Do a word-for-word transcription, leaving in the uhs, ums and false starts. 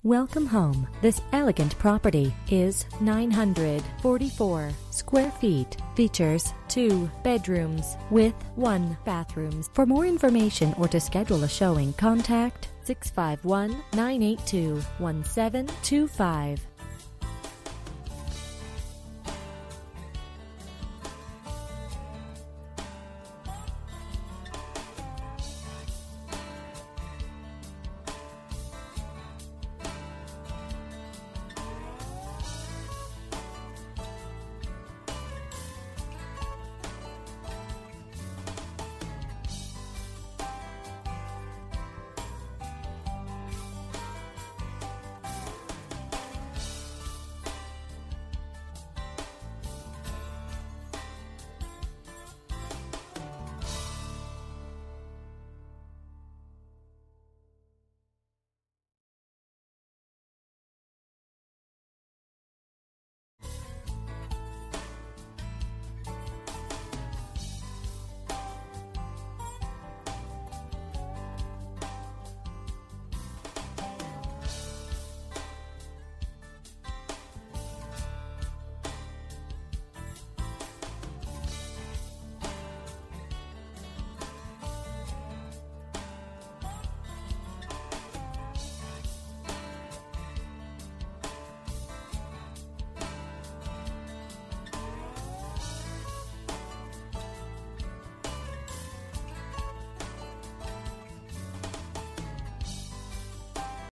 Welcome home. This elegant property is nine hundred forty-four square feet. Features two bedrooms with one bathroom. For more information or to schedule a showing, contact six five one, nine eight two, one seven two five.